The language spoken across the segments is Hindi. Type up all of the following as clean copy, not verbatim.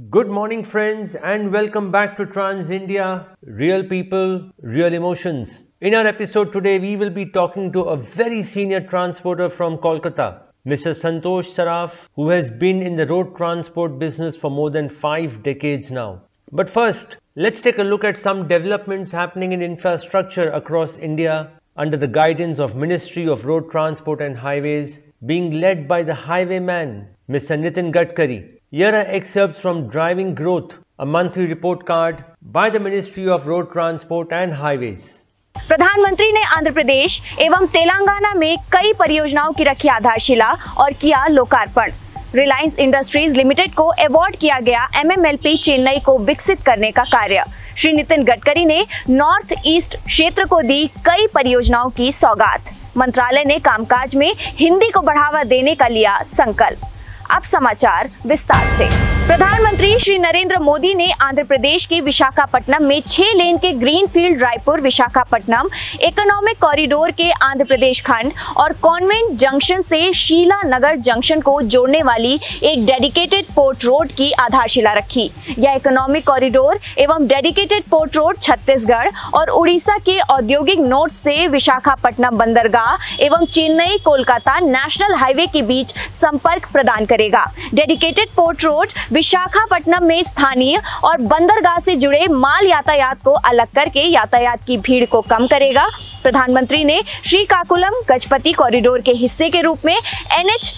Good morning, friends, and welcome back to Trans India. Real people, real emotions. In our episode today, we will be talking to a very senior transporter from Kolkata, Mr. Santosh Saraf, who has been in the road transport business for more than 5 decades now. But first, let's take a look at some developments happening in infrastructure across India under the guidance of Ministry of Road Transport and Highways, being led by the highwayman, Mr. Nitin Gadkari. Here are excerpts from Driving Growth, a monthly report card by the Ministry of Road Transport and Highways. प्रधानमंत्री ने आंध्र प्रदेश एवं तेलंगाना में कई परियोजनाओं की रखी आधारशिला और किया लोकार्पण। रिलायंस इंडस्ट्रीज लिमिटेड को अवार्ड किया गया MMLP चेन्नई को विकसित करने का कार्य। श्री नितिन गडकरी ने नॉर्थ ईस्ट क्षेत्र को दी कई परियोजनाओं की सौगात। मंत्रालय ने कामकाज में हिंदी को बढ़ावा देने का लिया संकल्प। अब समाचार विस्तार से। प्रधानमंत्री श्री नरेंद्र मोदी ने आंध्र प्रदेश के विशाखापट्टनम में 6 लेन के greenfield Raipur Visakhapatnam economic corridor के आंध्र प्रदेश खंड और कॉन्वेंट जंक्शन से शीला नगर जंक्शन को जोड़ने वाली एक डेडिकेटेड पोर्ट रोड की आधारशिला रखी। यह इकोनॉमिक कॉरिडोर एवं डेडिकेटेड पोर्ट रोड छत्तीसगढ़ और उड़ीसा के औद्योगिक नोड से विशाखापट्टनम बंदरगाह एवं चेन्नई कोलकाता नेशनल हाईवे के बीच संपर्क प्रदान करेगा। डेडिकेटेड पोर्ट रोड विशाखापट्टनम में स्थानीय और बंदरगाह से जुड़े माल यातायात को अलग करके यातायात की भीड़ को कम करेगा। प्रधानमंत्री ने श्रीकाकुलम गजपति कॉरिडोर के हिस्से के रूप में NH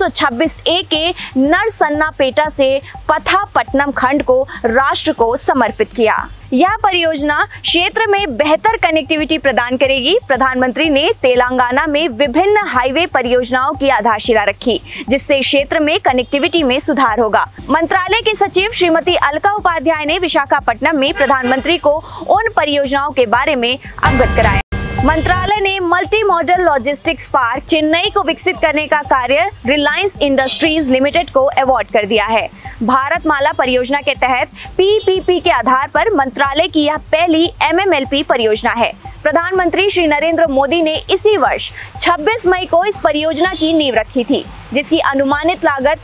326A के नरसन्नापेटा से पथापट्टनम खंड को राष्ट्र को समर्पित किया। यह परियोजना क्षेत्र में बेहतर कनेक्टिविटी प्रदान करेगी। प्रधानमंत्री ने तेलंगाना में विभिन्न हाईवे परियोजनाओं की आधारशिला रखी, जिससे क्षेत्र में कनेक्टिविटी में सुधार होगा। मंत्रालय के सचिव श्रीमती अलका उपाध्याय ने विशाखापट्टनम में प्रधानमंत्री को उन परियोजनाओं के बारे में अवगत कराया। मंत्रालय ने multi modal logistics park Chennai को विकसित करने का कार्य रिलायंस इंडस्ट्रीज लिमिटेड को अवार्ड कर दिया है। भारतमाला परियोजना के तहत PPP के आधार पर मंत्रालय की यह पहली MMLP परियोजना है। प्रधानमंत्री श्री नरेंद्र मोदी ने इसी वर्ष 26 मई को इस परियोजना की नींव रखी थी, जिसकी अनुमानित लागत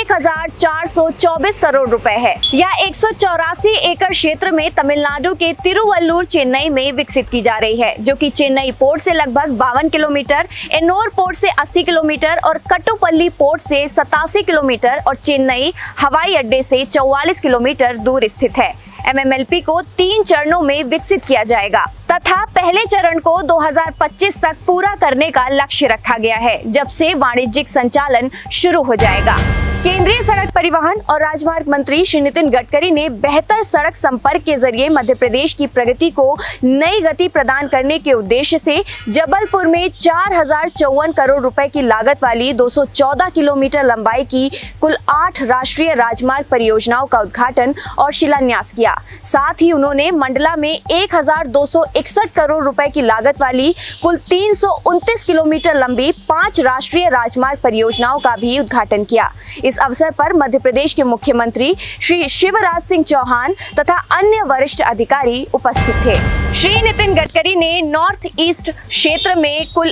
1424 करोड़ रुपए है। यह 184 एकड़ क्षेत्र में तमिलनाडु के तिरुवल्लुर चेन्नई में विकसित की जा रही है, जो कि चेन्नई पोर्ट से लगभग 52 किलोमीटर, एन्नोर पोर्ट से 80 किलोमीटर और कट्टुपल्ली पोर्ट से 87 किलोमीटर और चेन्नई हवाई अड्डे से 44 किलोमीटर दूर स्थित है। MMLP को 3 चरणों में विकसित किया जाएगा तथा पहले चरण को 2025 तक पूरा करने का लक्ष्य रखा गया है, जब से वाणिज्यिक संचालन शुरू हो जाएगा। केंद्रीय सड़क परिवहन और राजमार्ग मंत्री श्री नितिन गडकरी ने बेहतर सड़क संपर्क के जरिए मध्य प्रदेश की प्रगति को नई गति प्रदान करने के उद्देश्य से जबलपुर में 4054 करोड़ रुपए की लागत वाली 214 किलोमीटर लंबाई की कुल 8 राष्ट्रीय राजमार्ग परियोजनाओं का उद्घाटन और शिलान्यास किया। साथ ही उन्होंने मंडला में 1261 करोड़ रुपए की लागत वाली कुल 329 किलोमीटर लंबी 5 राष्ट्रीय राजमार्ग परियोजनाओं का भी उद्घाटन किया। इस अवसर पर मध्य प्रदेश के मुख्यमंत्री श्री शिवराज सिंह चौहान तथा अन्य वरिष्ठ अधिकारी उपस्थित थे। श्री नितिन गडकरी ने नॉर्थ ईस्ट क्षेत्र में कुल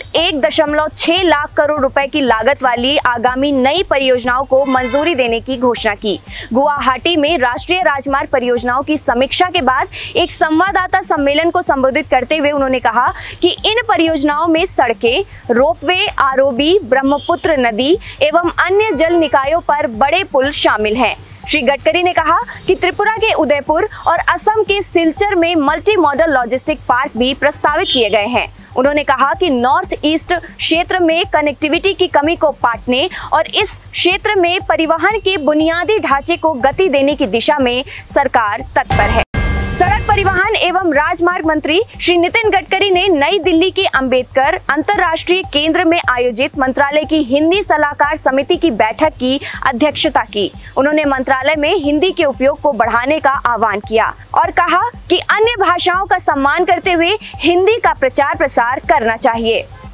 1.6 लाख करोड़ रुपए की लागत वाली आगामी नई परियोजनाओं को मंजूरी देने की घोषणा की। गुवाहाटी में राष्ट्रीय राजमार्ग परियोजनाओं की समीक्षा के बाद एक संवाददाता सम्मेलन को संबोधित करते हुए उन्होंने कहा कि इन परियोजनाओं में सड़कें, रोपवे, ROB, ब्रह्मपुत्र नदी एवं अन्य जल निकायों पर बड़े पुल शामिल हैं। श्री गडकरी ने कहा कि त्रिपुरा के उदयपुर और असम के सिलचर में मल्टी मॉडल लॉजिस्टिक पार्क भी प्रस्तावित किए गए हैं। उन्होंने कहा कि नॉर्थ ईस्ट क्षेत्र में कनेक्टिविटी की कमी को पाटने और इस क्षेत्र में परिवहन के बुनियादी ढांचे को गति देने की दिशा में सरकार तत्पर है। सड़क परिवहन एवं राजमार्ग मंत्री श्री नितिन गडकरी ने नई दिल्ली के अंबेडकर अंतर्राष्ट्रीय केंद्र में आयोजित मंत्रालय की हिंदी सलाहकार समिति की बैठक की अध्यक्षता की। उन्होंने मंत्रालय में हिंदी के उपयोग को बढ़ाने का आह्वान किया और कहा कि अन्य भाषाओं का सम्मान करते हुए हिंदी का प्रचार प्रसार करना चाहिए।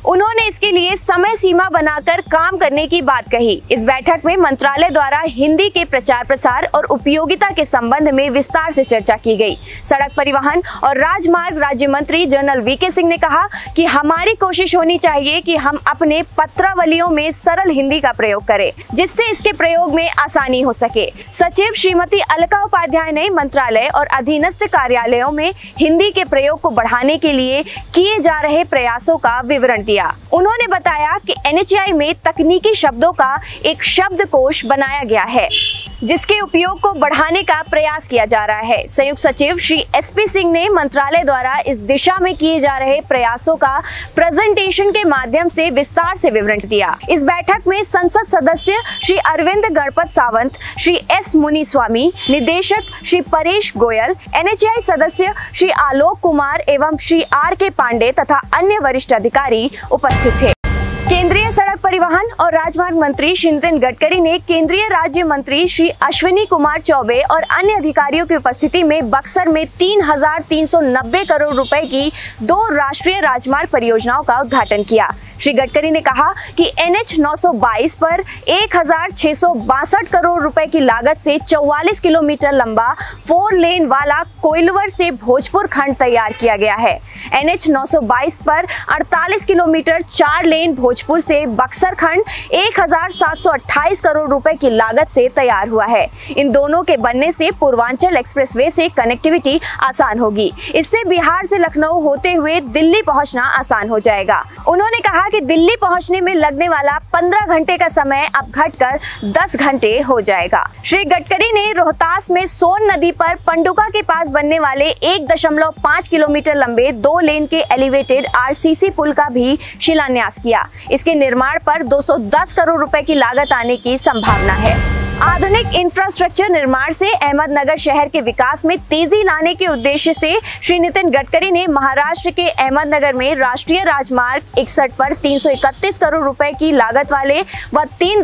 उन्होंने इसके लिए समय सीमा बनाकर काम करने की बात कही। इस बैठक में मंत्रालय द्वारा हिंदी के प्रचार प्रसार और उपयोगिता के संबंध में विस्तार से चर्चा की गई। सड़क परिवहन और राजमार्ग राज्य मंत्री जनरल वीके सिंह ने कहा कि हमारी कोशिश होनी चाहिए कि हम अपने पत्रावलियों में सरल हिंदी का प्रयोग करें, जिससे इसके प्रयोग में आसानी हो सके। सचिव श्रीमती अलका उपाध्याय ने मंत्रालय और अधीनस्थ कार्यालयों में हिंदी के प्रयोग को बढ़ाने के लिए किए जा रहे प्रयासों का विवरण दिया। उन्होंने बताया कि NHAI में तकनीकी शब्दों का एक शब्दकोश बनाया गया है, जिसके उपयोग को बढ़ाने का प्रयास किया जा रहा है। संयुक्त सचिव श्री SP सिंह ने मंत्रालय द्वारा इस दिशा में किए जा रहे प्रयासों का प्रेजेंटेशन के माध्यम से विस्तार से विवरण दिया। इस बैठक में संसद सदस्य श्री अरविंद गणपत सावंत, श्री S मुनिस्वामी, निदेशक श्री परेश गोयल, NHAI सदस्य श्री आलोक कुमार एवं श्री RK पांडे तथा अन्य वरिष्ठ अधिकारी उपस्थित थे। केंद्रीय सड़क परिवहन और राजमार्ग मंत्री श्री नितिन गडकरी ने केंद्रीय राज्य मंत्री श्री अश्विनी कुमार चौबे और अन्य अधिकारियों की उपस्थिति में बक्सर में 3,390 करोड़ रुपए की 2 राष्ट्रीय राजमार्ग परियोजनाओं का उद्घाटन किया। श्री गडकरी ने कहा कि NH 922 पर 1,662 करोड़ रुपए की लागत से 44 किलोमीटर लंबा 4 लेन वाला कोइलवर से भोजपुर खंड तैयार किया गया है। NH 922 पर 48 किलोमीटर 4 लेन भोजपुर से बक्सर खंड 1,728 करोड़ रुपए की लागत से तैयार हुआ है। इन दोनों के बनने से पूर्वांचल एक्सप्रेसवे से कनेक्टिविटी आसान होगी। इससे बिहार से लखनऊ होते हुए दिल्ली पहुंचना आसान हो जाएगा। उन्होंने कहा कि दिल्ली पहुंचने में लगने वाला 15 घंटे का समय अब घटकर 10 घंटे हो जाएगा। श्री गडकरी ने रोहतास में सोन नदी पर पंडुका के पास बनने वाले 1.5 किलोमीटर लंबे 2 लेन के एलिवेटेड RCC पुल का भी शिलान्यास किया। इसके निर्माण पर 210 करोड़ रुपए की लागत आने की संभावना है। आधुनिक इंफ्रास्ट्रक्चर निर्माण से अहमदनगर शहर के विकास में तेजी लाने के उद्देश्य से श्री नितिन गडकरी ने महाराष्ट्र के अहमदनगर में राष्ट्रीय राजमार्ग 61 पर 331 करोड़ रुपए की लागत वाले व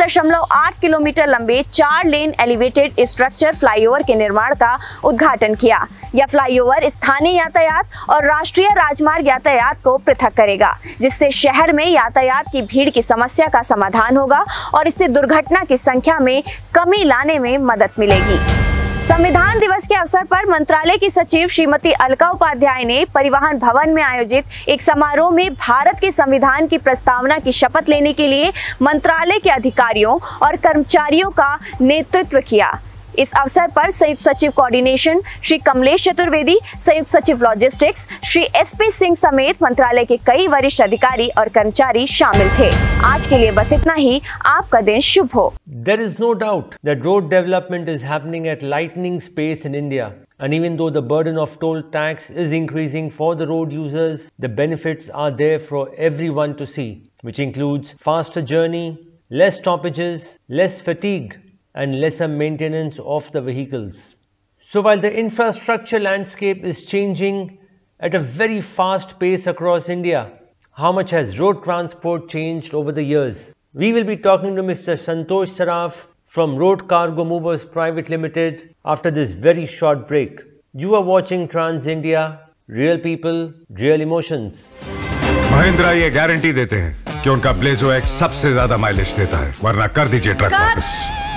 3.8 किलोमीटर लंबे 4 लेन एलिवेटेड स्ट्रक्चर फ्लाईओवर के निर्माण का उद्घाटन किया। यह फ्लाईओवर स्थानीय यातायात और राष्ट्रीय राजमार्ग यातायात को पृथक करेगा, जिससे शहर में यातायात की भीड़ की समस्या का समाधान होगा और इससे दुर्घटना की संख्या में कमी लाने में मदद मिलेगी। संविधान दिवस के अवसर पर मंत्रालय की सचिव श्रीमती अलका उपाध्याय ने परिवहन भवन में आयोजित एक समारोह में भारत के संविधान की प्रस्तावना की शपथ लेने के लिए मंत्रालय के अधिकारियों और कर्मचारियों का नेतृत्व किया। इस अवसर पर संयुक्त सचिव कोऑर्डिनेशन श्री कमलेश चतुर्वेदी, संयुक्त सचिव लॉजिस्टिक्स श्री SP सिंह समेत मंत्रालय के कई वरिष्ठ अधिकारी और कर्मचारी शामिल थे। आज के लिए बस इतना ही। आपका दिन शुभ हो। There is no doubt that road development is happening at lightning pace in India. And even though the burden of toll tax is increasing for the road users, the benefits are there for everyone to see, which includes faster journey, less stoppages, less fatigue, and lesser maintenance of the vehicles. So while the infrastructure landscape is changing at a very fast pace across India, how much has road transport changed over the years? We will be talking to Mr. Santosh Saraf from Road Cargo Movers Private Limited after this very short break. You are watching Trans India, real people, real emotions. Mahindra ये गारंटी देते हैं कि उनका ब्लेजो एक्स सबसे ज्यादा माइलेज देता है, वरना कर दीजिए ट्रक वापस।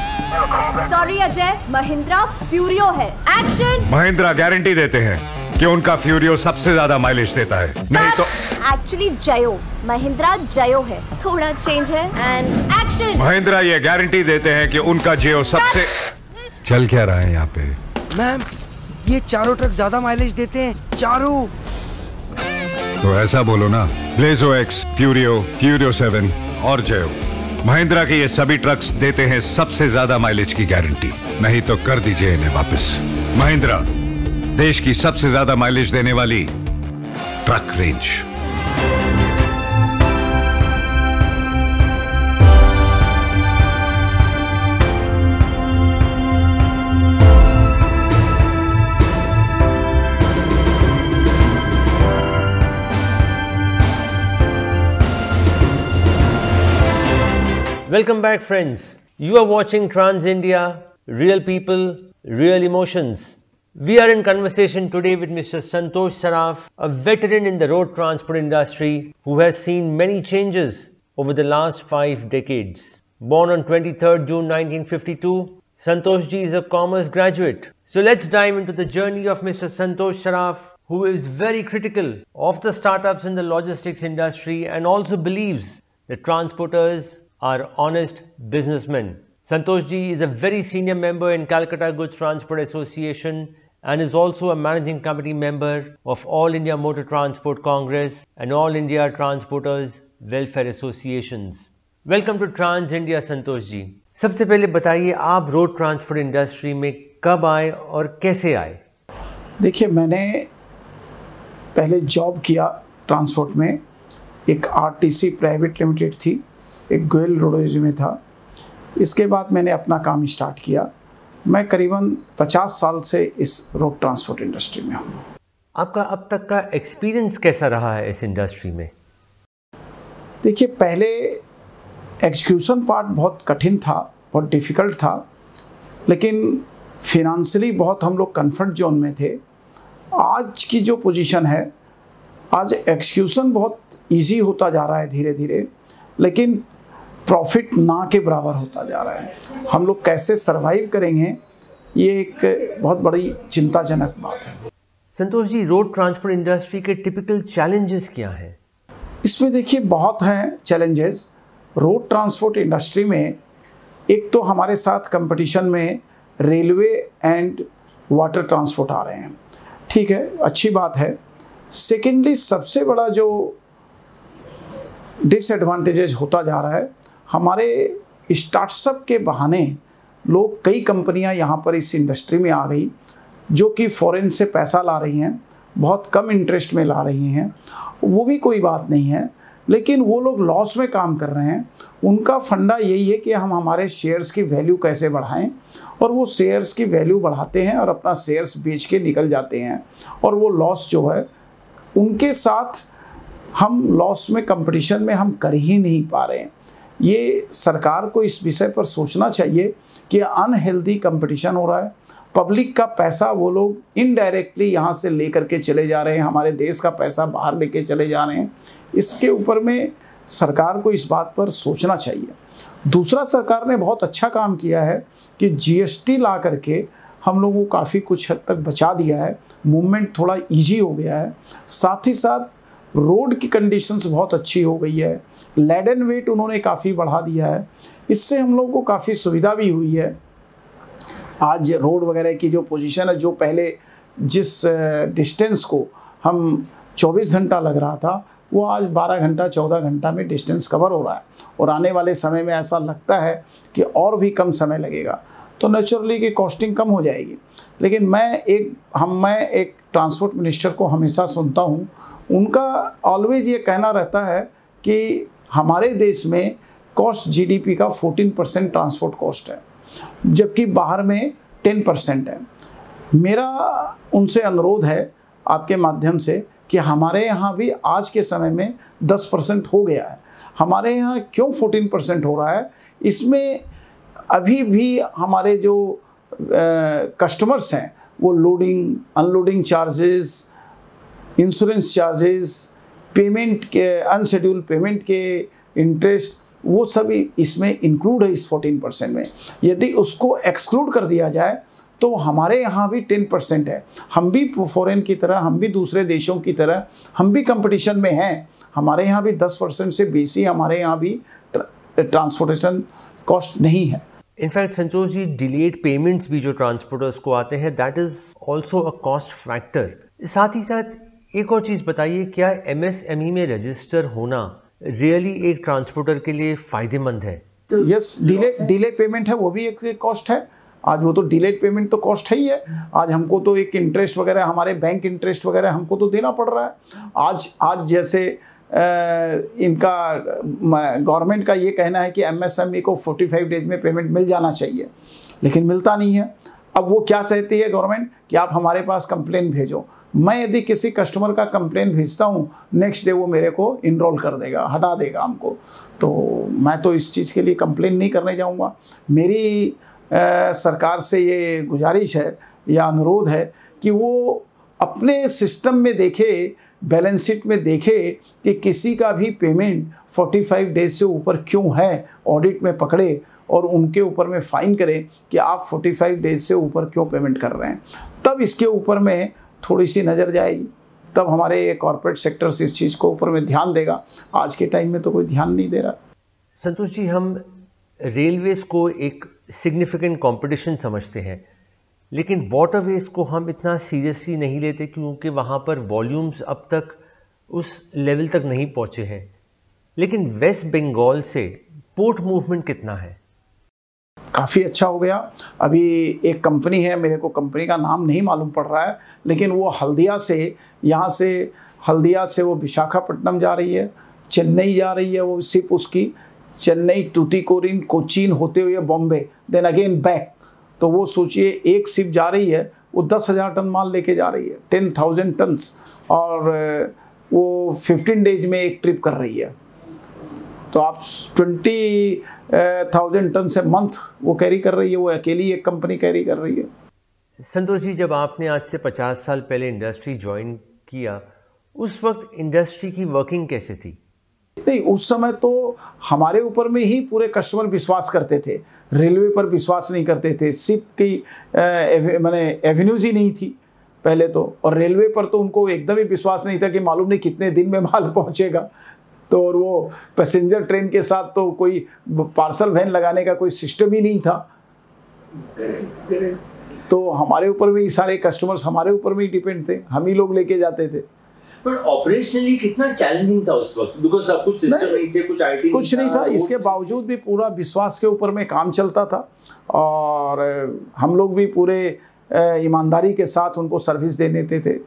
सॉरी अजय, महिंद्रा फ्यूरियो है। एक्शन। महिंद्रा गारंटी देते हैं कि उनका फ्यूरियो सबसे ज्यादा माइलेज देता है, नहीं तो एक्चुअली जयो, महिंद्रा जयो है, थोड़ा चेंज है। And action. महिंद्रा ये गारंटी देते हैं कि उनका जियो सबसे। चल क्या रहा है यहाँ पे? मैम, ये चारों ट्रक ज्यादा माइलेज देते हैं, चारों। तो ऐसा बोलो ना, ब्लेजो एक्स, फ्यूरियो, फ्यूरियो 7 और जयो। महिंद्रा के ये सभी ट्रक्स देते हैं सबसे ज्यादा माइलेज की गारंटी, नहीं तो कर दीजिए इन्हें वापस। महिंद्रा, देश की सबसे ज्यादा माइलेज देने वाली truck range. Welcome back, friends. You are watching Trans India, real people, real emotions. We are in conversation today with Mr. Santosh Saraf, a veteran in the road transport industry who has seen many changes over the last 5 decades. Born on 23rd June 1952, Santosh ji is a commerce graduate. So let's dive into the journey of Mr. Santosh Saraf, who is very critical of the startups in the logistics industry and also believes that transporters are honest businessmen. Santosh ji is a very senior member in Calcutta Goods Transport Association and is also a managing committee member of All India Motor Transport Congress and All India Transporters Welfare Associations. Welcome to Trans India, Santosh ji. सबसे पहले बताइए आप रोड ट्रांसपोर्ट इंडस्ट्री में कब आए और कैसे आए? देखिए, मैंने पहले जॉब किया ट्रांसपोर्ट में, एक आरटीसी प्राइवेट लिमिटेड थी, एक गोयल रोडवेज में था। इसके बाद मैंने अपना काम स्टार्ट किया। मैं करीबन 50 साल से इस रोड ट्रांसपोर्ट इंडस्ट्री में हूँ। आपका अब तक का एक्सपीरियंस कैसा रहा है इस इंडस्ट्री में? देखिए, पहले एग्जीक्यूशन पार्ट बहुत कठिन था, बहुत डिफ़िकल्ट था, लेकिन फिनेंशियली बहुत हम लोग कंफर्ट जोन में थे। आज की जो पोजीशन है, आज एग्जीक्यूशन बहुत इजी होता जा रहा है धीरे धीरे, लेकिन प्रॉफिट ना के बराबर होता जा रहा है। हम लोग कैसे सरवाइव करेंगे, ये एक बहुत बड़ी चिंताजनक बात है। Santosh ji, road transport industry के टिपिकल चैलेंजेस क्या हैं? इसमें देखिए बहुत हैं चैलेंजेस। रोड ट्रांसपोर्ट इंडस्ट्री में एक तो हमारे साथ कंपटीशन में रेलवे एंड वाटर ट्रांसपोर्ट आ रहे हैं, ठीक है, अच्छी बात है। सेकेंडली सबसे बड़ा जो डिसएडवांटेजेस होता जा रहा है, हमारे स्टार्टअप के बहाने लोग, कई कंपनियां यहाँ पर इस इंडस्ट्री में आ गई जो कि फॉरेन से पैसा ला रही हैं, बहुत कम इंटरेस्ट में ला रही हैं। वो भी कोई बात नहीं है, लेकिन वो लोग लॉस में काम कर रहे हैं। उनका फंडा यही है कि हम हमारे शेयर्स की वैल्यू कैसे बढ़ाएं, और वो शेयर्स की वैल्यू बढ़ाते हैं और अपना शेयर्स बेच के निकल जाते हैं। और वो लॉस जो है, उनके साथ हम लॉस में कंपटीशन में हम कर ही नहीं पा रहे हैं। ये सरकार को इस विषय पर सोचना चाहिए कि अनहेल्दी कंपटीशन हो रहा है। पब्लिक का पैसा वो लोग इनडायरेक्टली यहाँ से लेकर के चले जा रहे हैं, हमारे देश का पैसा बाहर लेके चले जा रहे हैं। इसके ऊपर में सरकार को इस बात पर सोचना चाहिए। दूसरा, सरकार ने बहुत अच्छा काम किया है कि जीएसटी ला करके हम लोगों को काफ़ी कुछ हद तक बचा दिया है, मूवमेंट थोड़ा ईजी हो गया है। साथ ही साथ रोड की कंडीशंस बहुत अच्छी हो गई है, लेड एंड वेट उन्होंने काफ़ी बढ़ा दिया है। इससे हम लोगों को काफ़ी सुविधा भी हुई है। आज रोड वगैरह की जो पोजीशन है, जो पहले जिस डिस्टेंस को हम 24 घंटा लग रहा था, वो आज 12 घंटा 14 घंटा में डिस्टेंस कवर हो रहा है। और आने वाले समय में ऐसा लगता है कि और भी कम समय लगेगा, तो नेचुरली कि कॉस्टिंग कम हो जाएगी। लेकिन मैं एक ट्रांसपोर्ट मिनिस्टर को हमेशा सुनता हूँ, उनका ऑलवेज ये कहना रहता है कि हमारे देश में कॉस्ट जीडीपी का 14% ट्रांसपोर्ट कॉस्ट है, जबकि बाहर में 10% है। मेरा उनसे अनुरोध है आपके माध्यम से कि हमारे यहाँ भी आज के समय में 10% हो गया है। हमारे यहाँ क्यों 14% हो रहा है? इसमें अभी भी हमारे जो कस्टमर्स हैं, वो loading unloading charges, insurance charges, payment के अनशेड्यूल पेमेंट के इंटरेस्ट, वो सभी इसमें इंक्लूड है इस 14% में। यदि उसको एक्सक्लूड कर दिया जाए तो हमारे यहाँ भी 10% है। हम भी फॉरेन की तरह, हम भी दूसरे देशों की तरह, हम भी कंपटीशन में हैं। हमारे यहाँ भी 10% से बेसी हमारे यहाँ भी ट्रांसपोर्टेशन कॉस्ट नहीं है। In fact Santosh ji, delayed payments भी जो ट्रांसपोर्टर्स को आते हैं, that is also a cost factor. साथ ही साथ एक और चीज़ बताइए, क्या एमएसएमई में रजिस्टर होना रियली एक ट्रांसपोर्टर के लिए फ़ायदेमंद है? यस, डिले पेमेंट है, वो भी एक कॉस्ट है। आज वो तो डिलेड पेमेंट तो कॉस्ट है ही है। आज हमको तो एक इंटरेस्ट वगैरह, हमारे बैंक इंटरेस्ट वगैरह हमको तो देना पड़ रहा है। आज जैसे इनका गवर्नमेंट का ये कहना है कि एमएसएमई को 45 डेज में पेमेंट मिल जाना चाहिए, लेकिन मिलता नहीं है। अब वो क्या चाहती है गवर्नमेंट कि आप हमारे पास कंप्लेन भेजो। मैं यदि किसी कस्टमर का कंप्लेन भेजता हूँ, नेक्स्ट डे वो मेरे को इनरोल कर देगा, हटा देगा हमको। तो मैं तो इस चीज़ के लिए कंप्लेन नहीं करने जाऊँगा। मेरी सरकार से ये गुजारिश है या अनुरोध है कि वो अपने सिस्टम में देखे, बैलेंस शीट में देखे कि किसी का भी पेमेंट 45 डेज से ऊपर क्यों है, ऑडिट में पकड़े और उनके ऊपर में फाइन करें कि आप 45 डेज से ऊपर क्यों पेमेंट कर रहे हैं। तब इसके ऊपर में थोड़ी सी नज़र जाएगी, तब हमारे कॉर्पोरेट सेक्टर से इस चीज़ को ऊपर में ध्यान देगा। आज के टाइम में तो कोई ध्यान नहीं दे रहा। संतोष जी, हम रेलवेज को एक सिग्निफिकेंट कंपटीशन समझते हैं, लेकिन वाटरवेज को हम इतना सीरियसली नहीं लेते क्योंकि वहाँ पर वॉल्यूम्स अब तक उस लेवल तक नहीं पहुँचे हैं। लेकिन वेस्ट बंगाल से पोर्ट मूवमेंट कितना है? काफ़ी अच्छा हो गया। अभी एक कंपनी है, मेरे को कंपनी का नाम नहीं मालूम पड़ रहा है, लेकिन वो हल्दिया से, यहाँ से हल्दिया से वो विशाखापट्टनम जा रही है, चेन्नई जा रही है वो शिप उसकी, चेन्नई, टूटिकोरिन, कोचीन होते हुए बॉम्बे, देन अगेन बैक। तो वो सोचिए एक शिप जा रही है, वो 10,000 टन माल लेके जा रही है, 10,000 टन्स, और वो 15 डेज में एक ट्रिप कर रही है। तो आप 20,000 टन से मंथ वो कैरी कर रही है, वो अकेली एक कंपनी कैरी कर रही है। संतोष जी, जब आपने आज से 50 साल पहले इंडस्ट्री ज्वाइन किया, उस वक्त इंडस्ट्री की वर्किंग कैसे थी? नहीं, उस समय तो हमारे ऊपर में ही पूरे कस्टमर विश्वास करते थे, रेलवे पर विश्वास नहीं करते थे। शिप की मैंने एवेन्यूज ही नहीं थी पहले तो, और रेलवे पर तो उनको एकदम ही विश्वास नहीं था कि मालूम नहीं कितने दिन में माल पहुंचेगा। तो और वो पैसेंजर ट्रेन के साथ तो कोई पार्सल वैन लगाने का कोई सिस्टम ही नहीं था। तो हमारे ऊपर में ही सारे कस्टमर्स हमारे ऊपर में ही डिपेंड थे, हम ही लोग लेके जाते थे। पर ऑपरेशनली कितना चैलेंजिंग था उस वक्त, बिकॉज़ अब कुछ सिस्टम नहीं थे, कुछ आईटी कुछ नहीं था। इसके बावजूद भी पूरा विश्वास के ऊपर में काम चलता था, और हम लोग भी पूरे ईमानदारी के साथ उनको सर्विस दे देते थे।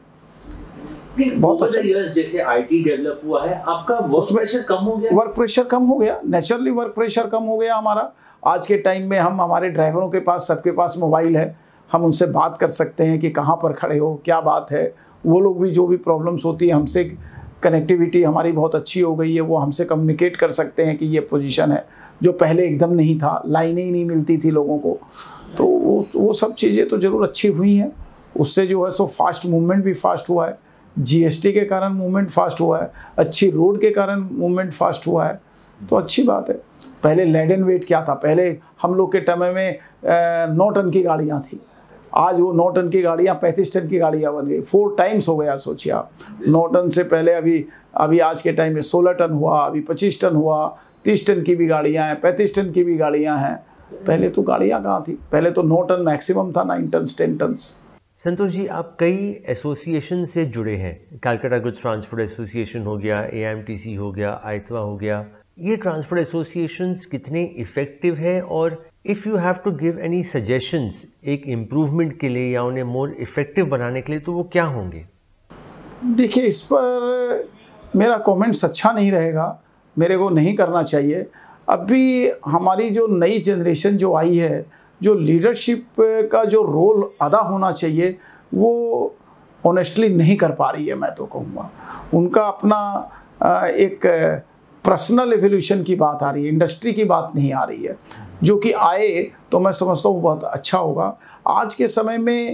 बहुत अच्छा। जैसे आईटी डेवलप हुआ है, आपका वर्क प्रेशर कम हो गया? वर्क प्रेशर कम हो गया, नेचुरली वर्क प्रेशर कम हो गया हमारा। आज के टाइम में हम, हमारे ड्राइवरों के पास, सबके पास मोबाइल है, हम उनसे बात कर सकते हैं कि कहाँ पर खड़े हो, क्या बात है। वो लोग भी जो भी प्रॉब्लम्स होती है, हमसे कनेक्टिविटी हमारी बहुत अच्छी हो गई है, वो हमसे कम्युनिकेट कर सकते हैं कि ये पोजीशन है, जो पहले एकदम नहीं था, लाइनें ही नहीं मिलती थी लोगों को। तो वो सब चीज़ें तो ज़रूर अच्छी हुई हैं। उससे जो है सो फास्ट मूवमेंट भी फास्ट हुआ है, जीएसटी के कारण मूवमेंट फास्ट हुआ है, अच्छी रोड के कारण मूवमेंट फास्ट हुआ है, तो अच्छी बात है। पहले लेडन वेट क्या था, पहले हम लोग के टाइम में 9 टन की गाड़ियाँ थी, आज वो 9 टन की गाड़ियाँ 35 टन की गाड़ियाँ बन गई, 4 टाइम्स हो गया। सोचिए आप, 9 टन से पहले अभी आज के टाइम में 16 टन हुआ, अभी 25 टन हुआ, 30 टन की भी गाड़ियाँ हैं, 35 टन की भी गाड़ियाँ हैं। पहले तो गाड़ियाँ कहाँ थी, पहले तो 9 टन मैक्सिमम था, 9 टन 10 टन। संतोष जी, आप कई एसोसिएशन से जुड़े हैं, कलकत्ता गुड्स ट्रांसपोर्ट एसोसिएशन हो गया, AIMTC हो गया, आइतवा हो गया। ये ट्रांसपोर्ट एसोसिएशंस कितने इफ़ेक्टिव है, और if you have to give any suggestions एक इम्प्रूवमेंट के लिए या उन्हें मोर इफ़ेक्टिव बनाने के लिए, तो वो क्या होंगे? देखिए, इस पर मेरा कमेंट्स अच्छा नहीं रहेगा, मेरे को नहीं करना चाहिए। अभी हमारी जो नई जनरेशन जो आई है, जो लीडरशिप का जो रोल अदा होना चाहिए, वो ऑनेस्टली नहीं कर पा रही है। मैं तो कहूँगा उनका अपना एक पर्सनल एवोल्यूशन की बात आ रही है, इंडस्ट्री की बात नहीं आ रही है, जो कि आए तो मैं समझता हूँ बहुत अच्छा होगा। आज के समय में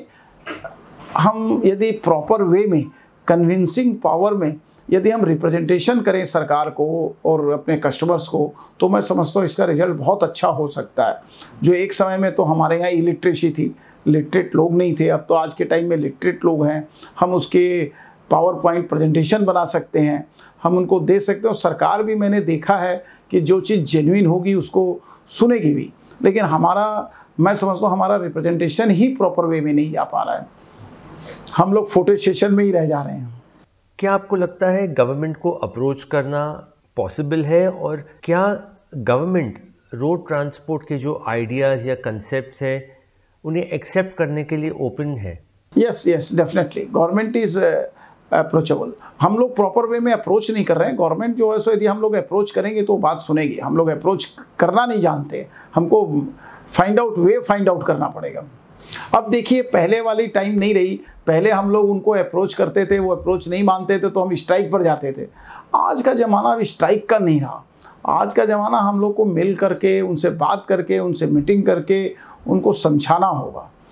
हम यदि प्रॉपर वे में, कन्विंसिंग पावर में यदि हम रिप्रेजेंटेशन करें सरकार को और अपने कस्टमर्स को, तो मैं समझता हूँ इसका रिजल्ट बहुत अच्छा हो सकता है। जो एक समय में तो हमारे यहाँ इलिटरेसी थी, लिटरेट लोग नहीं थे, अब तो आज के टाइम में लिटरेट लोग हैं। हम उसके पावर पॉइंट प्रेजेंटेशन बना सकते हैं, हम उनको दे सकते हैं। और सरकार भी, मैंने देखा है कि जो चीज़ जेन्युइन होगी उसको सुनेगी भी, लेकिन मैं समझता हूँ हमारा रिप्रेजेंटेशन ही प्रॉपर वे में नहीं जा पा रहा है, हम लोग फोटो सेशन में ही रह जा रहे हैं। क्या आपको लगता है गवर्नमेंट को अप्रोच करना पॉसिबल है, और क्या गवर्नमेंट रोड ट्रांसपोर्ट के जो आइडियाज़ या कंसेप्ट्स हैं उन्हें एक्सेप्ट करने के लिए ओपन है? Yes, definitely government is approachable. हम लोग प्रॉपर वे में अप्रोच नहीं कर रहे हैं। गवर्नमेंट जो है सो यदि हम लोग अप्रोच करेंगे तो बात सुनेगी। हम लोग अप्रोच करना नहीं जानते, हमको फाइंड आउट करना पड़ेगा। अब देखिए, पहले वाली टाइम नहीं रही। पहले हम लोग उनको अप्रोच करते थे, वो अप्रोच नहीं मानते थे तो हम स्ट्राइक पर जाते थे। आज का ज़माना अब स्ट्राइक का नहीं रहा। आज का ज़माना हम लोग को मिल करके, उनसे बात करके, उनसे मीटिंग करके उनको समझाना होगा।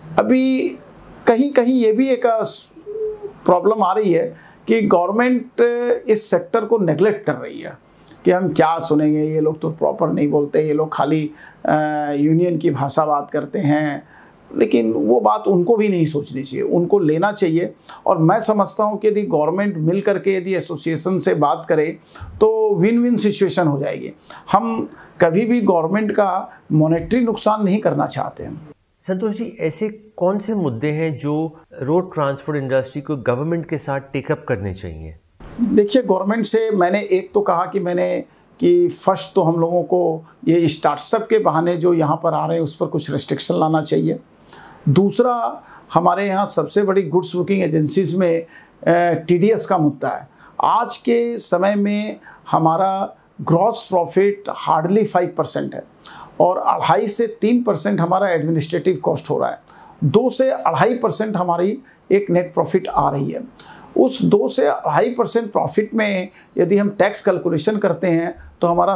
अभी कहीं कहीं ये भी एक प्रॉब्लम आ रही है कि गवर्नमेंट इस सेक्टर को नेग्लेक्ट कर रही है कि हम क्या सुनेंगे, ये लोग तो प्रॉपर नहीं बोलते, ये लोग खाली यूनियन की भाषा बात करते हैं। लेकिन वो बात उनको भी नहीं सोचनी चाहिए, उनको लेना चाहिए। और मैं समझता हूँ कि यदि गवर्नमेंट मिल करके यदि एसोसिएशन से बात करे तो विन विन सिचुएशन हो जाएगी। हम कभी भी गवर्नमेंट का मॉनेटरी नुकसान नहीं करना चाहते हैं। संतोष जी, ऐसे कौन से मुद्दे हैं जो रोड ट्रांसपोर्ट इंडस्ट्री को गवर्नमेंट के साथ टेकअप करने चाहिए? देखिए, गवर्नमेंट से मैंने एक तो कहा कि फर्स्ट तो हम लोगों को ये स्टार्टअप के बहाने जो यहाँ पर आ रहे हैं उस पर कुछ रेस्ट्रिक्शन लाना चाहिए। दूसरा, हमारे यहाँ सबसे बड़ी गुड्स बुकिंग एजेंसीज में TDS का मुद्दा है। आज के समय में हमारा ग्रॉस प्रॉफिट हार्डली 5% है और 2.5 से 3% हमारा एडमिनिस्ट्रेटिव कॉस्ट हो रहा है। 2 से 2.5% हमारी एक नेट प्रॉफिट आ रही है। उस 2 से 2.5% प्रॉफिट में यदि हम टैक्स कैलकुलेशन करते हैं तो हमारा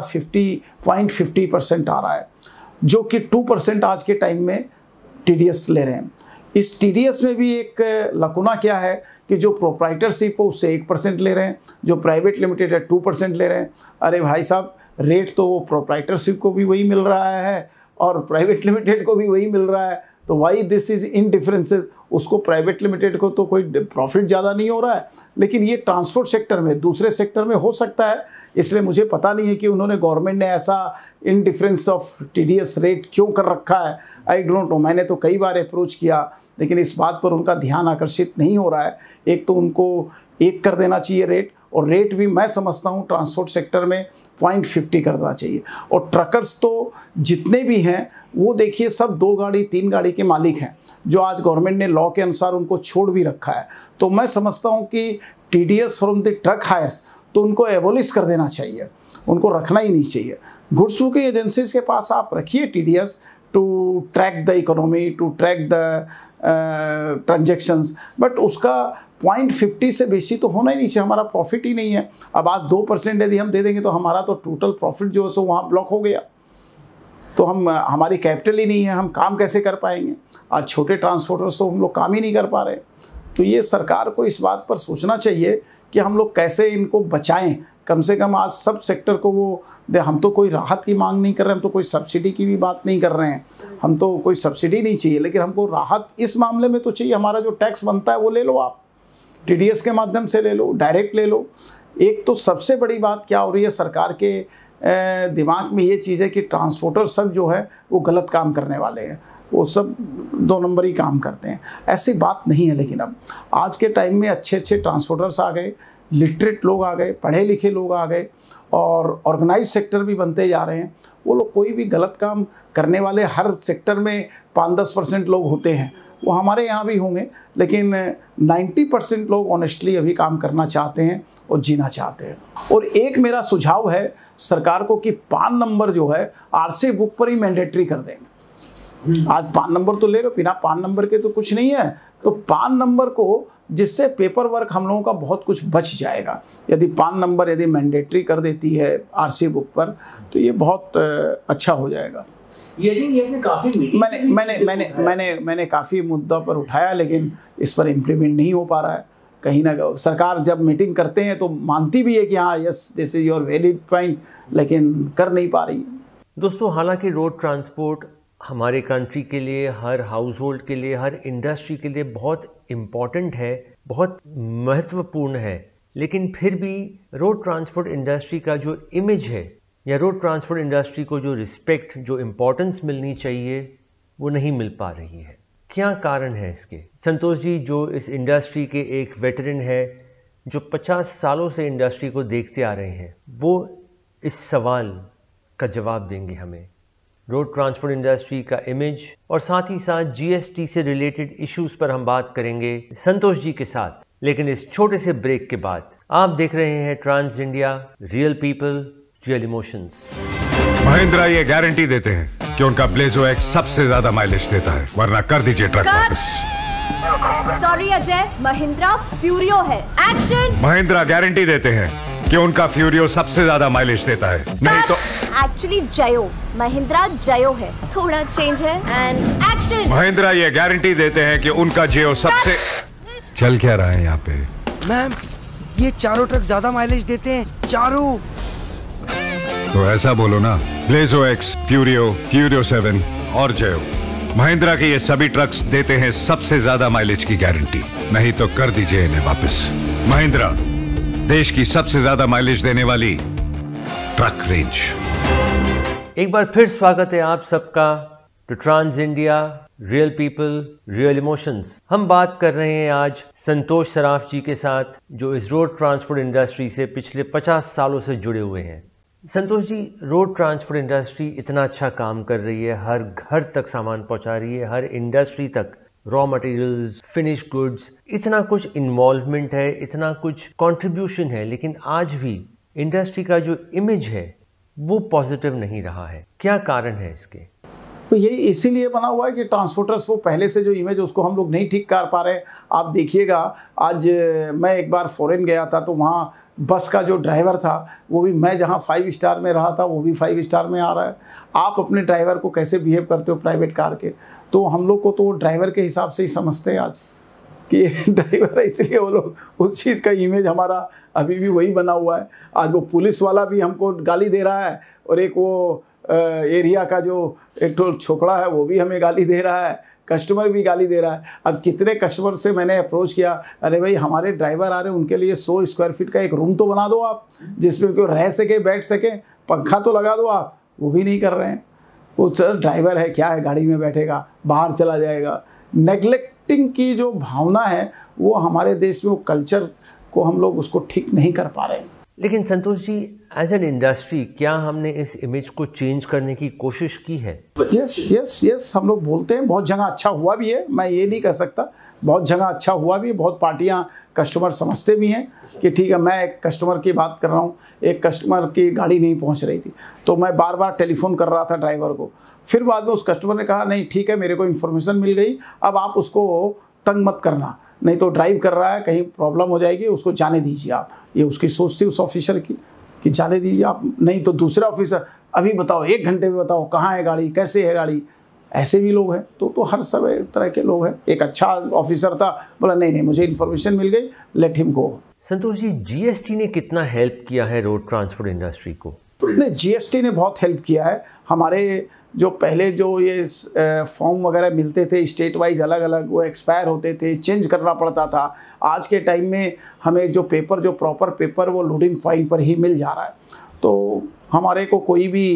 50.50% आ रहा है, जो कि 2% आज के टाइम में TDS ले रहे हैं। इस TDS में भी एक लकुना क्या है कि जो प्रोप्राइटरशिप हो उससे 1% ले रहे हैं, जो प्राइवेट लिमिटेड है 2% ले रहे हैं। अरे भाई साहब, रेट तो वो प्रोप्राइटरशिप को भी वही मिल रहा है और प्राइवेट लिमिटेड को भी वही मिल रहा है, तो why this is in differences. उसको प्राइवेट लिमिटेड को तो कोई प्रॉफिट ज़्यादा नहीं हो रहा है, लेकिन ये ट्रांसपोर्ट सेक्टर में दूसरे सेक्टर में हो सकता है। इसलिए मुझे पता नहीं है कि उन्होंने गवर्नमेंट ने ऐसा in difference of TDS rate क्यों कर रखा है। आई डोंट नो, मैंने तो कई बार अप्रोच किया लेकिन इस बात पर उनका ध्यान आकर्षित नहीं हो रहा है। एक तो उनको 1 कर देना चाहिए रेट, और रेट भी मैं समझता हूँ ट्रांसपोर्ट सेक्टर में 0.50 करना चाहिए। और ट्रकर्स तो जितने भी हैं वो देखिए सब 2 गाड़ी 3 गाड़ी के मालिक हैं, जो आज गवर्नमेंट ने लॉ के अनुसार उनको छोड़ भी रखा है। तो मैं समझता हूँ कि TDS from the truck hirers तो उनको एबोलिश कर देना चाहिए, उनको रखना ही नहीं चाहिए। गुड्स बुकिंग एजेंसीज के पास आप रखिए TDS to track the economy, to track the transactions, but उसका 0.50 से बेसी तो होना ही नहीं चाहिए। हमारा प्रॉफिट ही नहीं है। अब आज 2% यदि हम दे देंगे तो हमारा तो टोटल प्रॉफिट जो है सो वहाँ ब्लॉक हो गया, तो हमारी कैपिटल ही नहीं है, हम काम कैसे कर पाएंगे? आज छोटे ट्रांसपोर्टर्स तो हम लोग काम ही नहीं कर पा रहे। तो ये सरकार को इस बात पर सोचना चाहिए कि हम लोग कैसे इनको बचाएं। कम से कम आज सब सेक्टर को हम तो कोई राहत की मांग नहीं कर रहे हैं, हम तो कोई सब्सिडी की भी बात नहीं कर रहे हैं, हम तो कोई सब्सिडी नहीं चाहिए, लेकिन हमको राहत इस मामले में तो चाहिए। हमारा जो टैक्स बनता है वो ले लो, आप TDS के माध्यम से ले लो, डायरेक्ट ले लो। एक तो सबसे बड़ी बात क्या हो रही है, सरकार के दिमाग में ये चीज़ है कि ट्रांसपोर्टर सब जो है वो गलत काम करने वाले हैं, वो सब 2 नंबरी काम करते हैं। ऐसी बात नहीं है। लेकिन अब आज के टाइम में अच्छे अच्छे ट्रांसपोर्टर्स आ गए, लिटरेट लोग आ गए, पढ़े लिखे लोग आ गए, और ऑर्गेनाइज सेक्टर भी बनते जा रहे हैं। वो लोग कोई भी गलत काम करने वाले हर सेक्टर में 5-10% लोग होते हैं, वो हमारे यहाँ भी होंगे, लेकिन 90% लोग ऑनेस्टली अभी काम करना चाहते हैं और जीना चाहते हैं। और एक मेरा सुझाव है सरकार को कि PAN नंबर जो है RC बुक पर ही मैंडेटरी कर देंगे। आज PAN नंबर तो ले लो, बिना PAN नंबर के तो कुछ नहीं है। तो PAN नंबर को, जिससे पेपर वर्क हम लोगों का बहुत कुछ बच जाएगा। यदि PAN नंबर यदि मैंडेटरी कर देती है RC बुक पर तो ये बहुत अच्छा हो जाएगा। ये काफी मैंने काफ़ी मुद्दा पर उठाया, लेकिन इस पर इम्प्लीमेंट नहीं हो पा रहा है। कहीं ना सरकार जब मीटिंग करते हैं तो मानती भी है कि हाँ yes this is your valid point, लेकिन कर नहीं पा रही है। दोस्तों, हालांकि रोड ट्रांसपोर्ट हमारे कंट्री के लिए, हर हाउस होल्ड के लिए, हर इंडस्ट्री के लिए बहुत इम्पॉर्टेंट है, बहुत महत्वपूर्ण है, लेकिन फिर भी रोड ट्रांसपोर्ट इंडस्ट्री का जो इमेज है या रोड ट्रांसपोर्ट इंडस्ट्री को जो रिस्पेक्ट, जो इम्पोर्टेंस मिलनी चाहिए, वो नहीं मिल पा रही है। क्या कारण है इसके? संतोष जी, जो इस इंडस्ट्री के एक वेटरन है, जो 50 सालों से इंडस्ट्री को देखते आ रहे हैं, वो इस सवाल का जवाब देंगे हमें। रोड ट्रांसपोर्ट इंडस्ट्री का इमेज और साथ ही साथ GST से रिलेटेड इश्यूज पर हम बात करेंगे संतोष जी के साथ। लेकिन इस छोटे से ब्रेक के बाद आप देख रहे हैं trans India, real people, real emotions. Mahindra ये गारंटी देते हैं कि उनका ब्लेजो एक्स सबसे ज्यादा माइलेज देता है, वरना कर दीजिए ट्रक वापस। सॉरी अजय, महिंद्रा फ्यूरियो है। एक्शन। महिंद्रा गारंटी देते हैं कि उनका फ्यूरियो सबसे ज्यादा माइलेज देता है, नहीं तो एक्चुअली जयो, महिंद्रा जयो है, थोड़ा चेंज है एंड एक्शन। महिंद्रा ये गारंटी देते हैं कि उनका जियो सबसे। चल क्या रहा है यहाँ पे? मैम, ये चारों ट्रक ज्यादा माइलेज देते हैं, चारों। तो ऐसा बोलो ना, ब्लेजो एक्स, फ्यूरियो, फ्यूरियो 7 और जयो। महिंद्रा के ये सभी ट्रक्स देते हैं सबसे ज्यादा माइलेज की गारंटी। नहीं तो कर दीजिए इन्हें वापस। महिंद्रा, देश की सबसे ज्यादा माइलेज देने वाली ट्रक रेंज। एक बार फिर स्वागत है आप सबका to trans India, real people, real emotions. हम बात कर रहे हैं आज संतोष सराफ जी के साथ, जो इस रोड ट्रांसपोर्ट इंडस्ट्री से पिछले 50 सालों से जुड़े हुए हैं। Santosh ji, road transport industry इतना अच्छा काम कर रही है, हर घर तक सामान पहुंचा रही है, हर इंडस्ट्री तक रॉ मटेरियल्स, फिनिश गुड्स, इतना कुछ इन्वॉल्वमेंट है, इतना कुछ कंट्रीब्यूशन है, लेकिन आज भी इंडस्ट्री का जो इमेज है वो पॉजिटिव नहीं रहा है। क्या कारण है इसके? तो ये इसीलिए बना हुआ है कि ट्रांसपोर्टर्स वो पहले से जो इमेज उसको हम लोग नहीं ठीक कर पा रहे। आप देखिएगा, आज मैं एक बार फॉरेन गया था तो वहाँ बस का जो ड्राइवर था वो भी, मैं जहाँ 5 स्टार में रहा था वो भी 5 स्टार में आ रहा है। आप अपने ड्राइवर को कैसे बिहेव करते हो प्राइवेट कार के, तो हम लोग को तो ड्राइवर के हिसाब से ही समझते हैं आज कि ड्राइवर है, इसलिए वो लोग उस चीज़ का इमेज हमारा अभी भी वही बना हुआ है। आज वो पुलिस वाला भी हमको गाली दे रहा है और एक वो एरिया का जो एक तो छोकरा है वो भी हमें गाली दे रहा है, कस्टमर भी गाली दे रहा है। अब कितने कस्टमर से मैंने अप्रोच किया, अरे भाई हमारे ड्राइवर आ रहे हैं, उनके लिए 100 स्क्वायर फीट का एक रूम तो बना दो आप, जिसमें कोई रह सके, बैठ सके, पंखा तो लगा दो आप। वो भी नहीं कर रहे हैं। वो सर ड्राइवर है, क्या है, गाड़ी में बैठेगा, बाहर चला जाएगा। नेगलेक्टिंग की जो भावना है वो हमारे देश में, वो कल्चर को हम लोग उसको ठीक नहीं कर पा रहे हैं। लेकिन Santosh ji, as an industry क्या हमने इस इमेज को चेंज करने की कोशिश की है? यस, हम लोग बोलते हैं, बहुत जगह अच्छा हुआ भी है, मैं ये नहीं कह सकता, बहुत जगह अच्छा हुआ भी है, बहुत पार्टियां कस्टमर समझते भी हैं कि ठीक है। मैं एक कस्टमर की बात कर रहा हूँ, एक कस्टमर की गाड़ी नहीं पहुँच रही थी तो मैं बार बार टेलीफोन कर रहा था ड्राइवर को। फिर बाद में उस कस्टमर ने कहा नहीं ठीक है, मेरे को इन्फॉर्मेशन मिल गई, अब आप उसको तंग मत करना, नहीं तो ड्राइव कर रहा है, कहीं प्रॉब्लम हो जाएगी, उसको जाने दीजिए आप। ये उसकी सोच थी उस ऑफिसर की कि जाने दीजिए आप, नहीं तो दूसरा ऑफिसर अभी बताओ, 1 घंटे में बताओ कहाँ है गाड़ी, कैसे है गाड़ी। ऐसे भी लोग हैं, तो हर सब तरह के लोग हैं। एक अच्छा ऑफिसर था, बोला नहीं मुझे इन्फॉर्मेशन मिल गई, let him go. Santosh ji, GST ने कितना हेल्प किया है रोड ट्रांसपोर्ट इंडस्ट्री को? नहीं, जीएसटी ने बहुत हेल्प किया है। हमारे जो पहले जो ये फॉर्म वगैरह मिलते थे स्टेट वाइज अलग अलग, वो एक्सपायर होते थे, चेंज करना पड़ता था। आज के टाइम में हमें जो पेपर, जो प्रॉपर पेपर, वो लोडिंग पॉइंट पर ही मिल जा रहा है। तो हमारे को कोई भी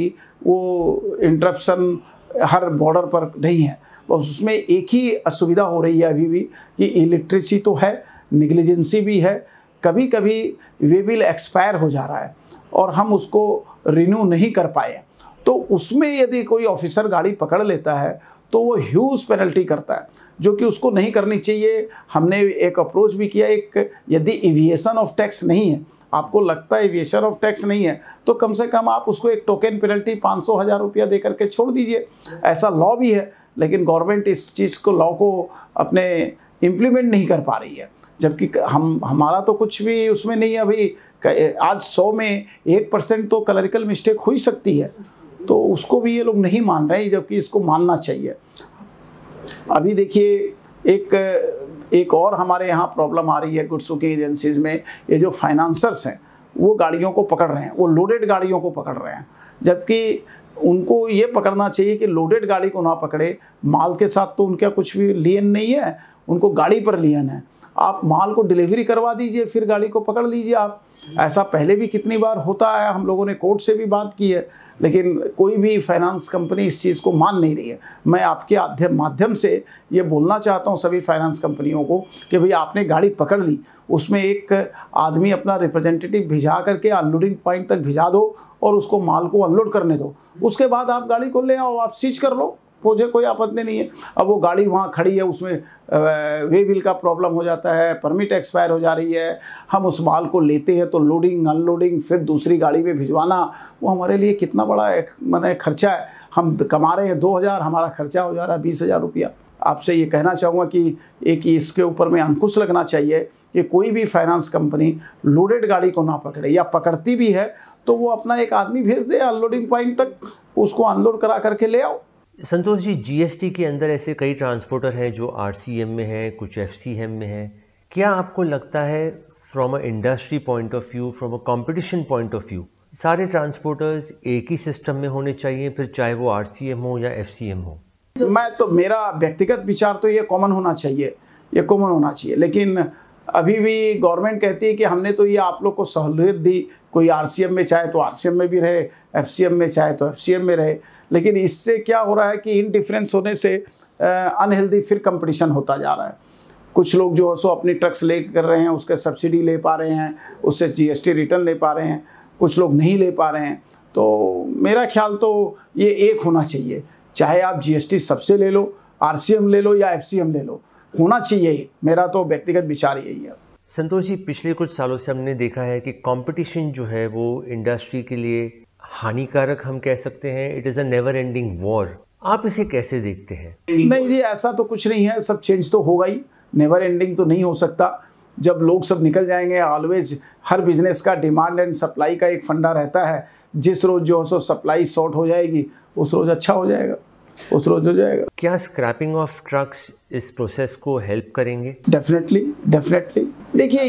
वो इंटरप्शन हर बॉर्डर पर नहीं है। बस उसमें एक ही असुविधा हो रही है अभी भी कि इलिटरेसी तो है, निग्लिजेंसी भी है, कभी कभी वे बिल एक्सपायर हो जा रहा है और हम उसको रिन्यू नहीं कर पाए। तो उसमें यदि कोई ऑफिसर गाड़ी पकड़ लेता है तो वो ह्यूज पेनल्टी करता है, जो कि उसको नहीं करनी चाहिए। हमने एक अप्रोच भी किया, एक यदि एविएशन ऑफ टैक्स नहीं है, आपको लगता है एविएशन ऑफ टैक्स नहीं है, तो कम से कम आप उसको एक टोकन पेनल्टी 500,000 रुपया दे करके छोड़ दीजिए। ऐसा लॉ भी है, लेकिन गवर्नमेंट इस चीज़ को, लॉ को अपने इम्प्लीमेंट नहीं कर पा रही है। जबकि हमारा तो कुछ भी उसमें नहीं है। अभी आज 100 में 1% तो क्लरिकल मिस्टेक हो ही सकती है, तो उसको भी ये लोग नहीं मान रहे हैं, जबकि इसको मानना चाहिए। अभी देखिए एक और हमारे यहाँ प्रॉब्लम आ रही है गुड्स बुकिंग एजेंसीज में। ये जो फाइनेंसर्स हैं वो गाड़ियों को पकड़ रहे हैं, वो लोडेड गाड़ियों को पकड़ रहे हैं, जबकि उनको ये पकड़ना चाहिए कि लोडेड गाड़ी को ना पकड़े। माल के साथ तो उनका कुछ भी लियन नहीं है, उनको गाड़ी पर लियन है। आप माल को डिलीवरी करवा दीजिए, फिर गाड़ी को पकड़ लीजिए आप। ऐसा पहले भी कितनी बार होता है, हम लोगों ने कोर्ट से भी बात की है, लेकिन कोई भी फाइनेंस कंपनी इस चीज़ को मान नहीं रही है। मैं आपके माध्यम से ये बोलना चाहता हूँ सभी फाइनेंस कंपनियों को कि भाई आपने गाड़ी पकड़ ली, उसमें एक आदमी अपना रिप्रेजेंटेटिव भिजा करके अनलोडिंग पॉइंट तक भिजा दो और उसको माल को अनलोड करने दो। उसके बाद आप गाड़ी को ले आओ, आप सीज कर लो, मुझे कोई आपत्ति नहीं है। अब वो गाड़ी वहाँ खड़ी है, उसमें वे बिल का प्रॉब्लम हो जाता है, परमिट एक्सपायर हो जा रही है, हम उस माल को लेते हैं तो लोडिंग अनलोडिंग फिर दूसरी गाड़ी में भिजवाना, वो हमारे लिए कितना बड़ा माने खर्चा है। हम कमा रहे हैं 2,000, हमारा खर्चा हो जा रहा है 20,000 रुपया। आपसे ये कहना चाहूँगा कि एक इसके ऊपर में अंकुश लगना चाहिए कि कोई भी फाइनेंस कंपनी लोडेड गाड़ी को ना पकड़े, या पकड़ती भी है तो वो अपना एक आदमी भेज दे अनलोडिंग पॉइंट तक, उसको अनलोड करा करके ले आओ। संतोष जी, जीएसटी के अंदर ऐसे कई ट्रांसपोर्टर हैं जो आरसीएम में हैं, कुछ एफसीएम में हैं। क्या आपको लगता है from a industry point of view, from a competition point of view, सारे ट्रांसपोर्टर्स एक ही सिस्टम में होने चाहिए, फिर चाहे वो आरसीएम हो या एफसीएम हो? मेरा व्यक्तिगत विचार तो ये कॉमन होना चाहिए, ये कॉमन होना चाहिए। लेकिन अभी भी गवर्नमेंट कहती है कि हमने तो ये आप लोग को सहूलियत दी, कोई आरसीएम में चाहे तो आरसीएम में भी रहे, एफसीएम में चाहे तो एफसीएम में रहे। लेकिन इससे क्या हो रहा है कि इन डिफरेंस होने से अनहेल्दी फिर कंपटीशन होता जा रहा है। कुछ लोग जो सो अपनी ट्रक्स ले कर रहे हैं, उसके सब्सिडी ले पा रहे हैं, उससे जीएसटी रिटर्न ले पा रहे हैं, कुछ लोग नहीं ले पा रहे हैं। तो मेरा ख्याल तो ये एक होना चाहिए, चाहे आप जीएसटी सबसे ले लो, आरसीएम ले लो या एफसीएम ले लो, होना चाहिए। मेरा तो व्यक्तिगत विचार यही है। संतोष जी, पिछले कुछ सालों से हमने देखा है कि कंपटीशन जो है वो इंडस्ट्री के लिए हानिकारक हम कह सकते हैं। It is a never ending war. आप इसे कैसे देखते हैं? नहीं जी, ऐसा तो कुछ नहीं है, सब चेंज तो होगा ही, नेवर एंडिंग तो नहीं हो सकता। जब लोग सब निकल जाएंगे, ऑलवेज हर बिजनेस का डिमांड एंड सप्लाई का एक फंडा रहता है। जिस रोज जो सो सप्लाई शॉर्ट हो जाएगी, उस रोज अच्छा हो जाएगा, उस रोज हो जाएगा। क्या स्क्रैपिंग ऑफ ट्रक्स इस प्रोसेस को हेल्प करेंगे? Definitely, definitely. देखिए,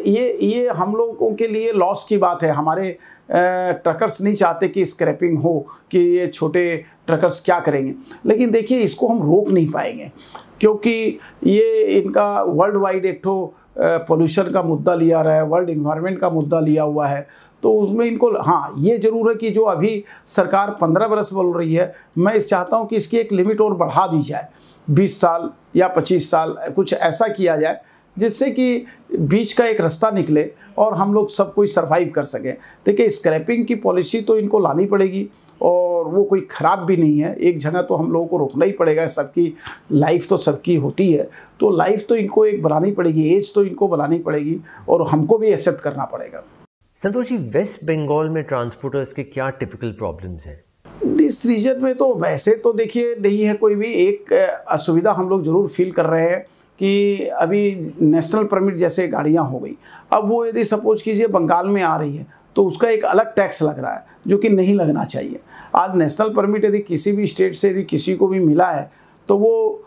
ये हम लोगों के लिए लॉस की बात है। हमारे ट्रकर्स नहीं चाहते कि स्क्रैपिंग हो, कि ये छोटे ट्रकर्स क्या करेंगे। लेकिन देखिए, इसको हम रोक नहीं पाएंगे, क्योंकि ये इनका वर्ल्ड वाइड एक ठो पोल्यूशन का मुद्दा लिया रहा है, वर्ल्ड इन्वायरमेंट का मुद्दा लिया हुआ है। तो उसमें इनको, हाँ, ये ज़रूर है कि जो अभी सरकार 15 बरस बोल रही है, मैं चाहता हूँ कि इसकी एक लिमिट और बढ़ा दी जाए, 20 साल या 25 साल, कुछ ऐसा किया जाए जिससे कि बीच का एक रास्ता निकले और हम लोग सब कोई सर्वाइव कर सकें। देखिए, स्क्रैपिंग की पॉलिसी तो इनको लानी पड़ेगी, और वो कोई ख़राब भी नहीं है। एक जगह तो हम लोगों को रोकना ही पड़ेगा, सबकी लाइफ तो सबकी होती है, तो लाइफ तो इनको एक बनानी पड़ेगी, एज तो इनको बनानी पड़ेगी, और हमको भी एक्सेप्ट करना पड़ेगा। संतोष जी, वेस्ट बंगाल में ट्रांसपोर्टर्स के क्या टिपिकल प्रॉब्लम्स हैं? इस रीजन में तो वैसे तो देखिए नहीं है कोई भी। एक असुविधा हम लोग ज़रूर फील कर रहे हैं कि अभी नेशनल परमिट जैसे गाड़ियाँ हो गई, अब वो यदि सपोज कीजिए बंगाल में आ रही है तो उसका एक अलग टैक्स लग रहा है, जो कि नहीं लगना चाहिए। आज नेशनल परमिट यदि किसी भी स्टेट से यदि किसी को भी मिला है तो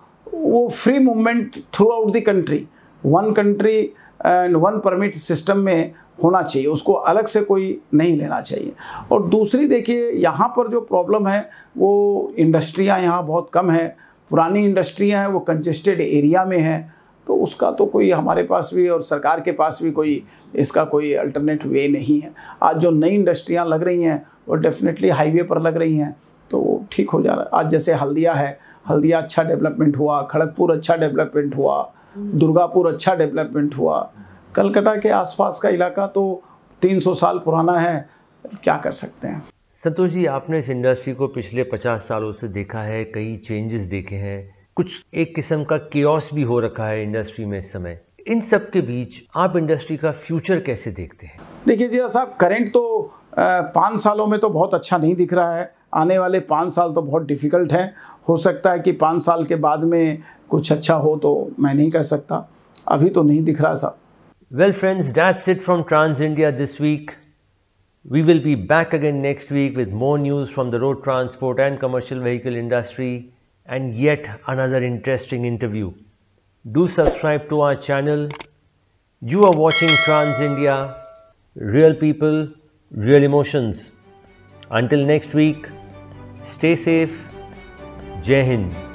वो free movement throughout the country, one country and one permit system में होना चाहिए, उसको अलग से कोई नहीं लेना चाहिए। और दूसरी देखिए, यहाँ पर जो प्रॉब्लम है वो इंडस्ट्रियाँ यहाँ बहुत कम है, पुरानी इंडस्ट्रियाँ हैं, वो कंजेस्टेड एरिया में हैं, तो उसका तो कोई हमारे पास भी और सरकार के पास भी कोई इसका कोई अल्टरनेट वे नहीं है। आज जो नई इंडस्ट्रियाँ लग रही हैं वो डेफिनेटली हाईवे पर लग रही हैं, तो वो ठीक हो जा रहा है। आज जैसे हल्दिया है, हल्दिया अच्छा डेवलपमेंट हुआ, खड़गपुर अच्छा डेवलपमेंट हुआ, दुर्गापुर अच्छा डेवलपमेंट हुआ। कलकत्ता के आसपास का इलाका तो 300 साल पुराना है, क्या कर सकते हैं। संतोष जी, आपने इस इंडस्ट्री को पिछले 50 सालों से देखा है, कई चेंजेस देखे हैं, कुछ एक किस्म का केओस भी हो रखा है इंडस्ट्री में इस समय। इन सब के बीच आप इंडस्ट्री का फ्यूचर कैसे देखते हैं? देखिए जी साहब, करंट तो 5 सालों में तो बहुत अच्छा नहीं दिख रहा है। आने वाले 5 साल तो बहुत डिफ़िकल्ट हैं। हो सकता है कि 5 साल के बाद में कुछ अच्छा हो, तो मैं नहीं कह सकता, अभी तो नहीं दिख रहा साहब। Well friends, that's it from Trans India this week. We will be back again next week with more news from the road transport and commercial vehicle industry and yet another interesting interview. Do subscribe to our channel. You are watching Trans India, real people, real emotions. Until next week, stay safe. Jai Hind.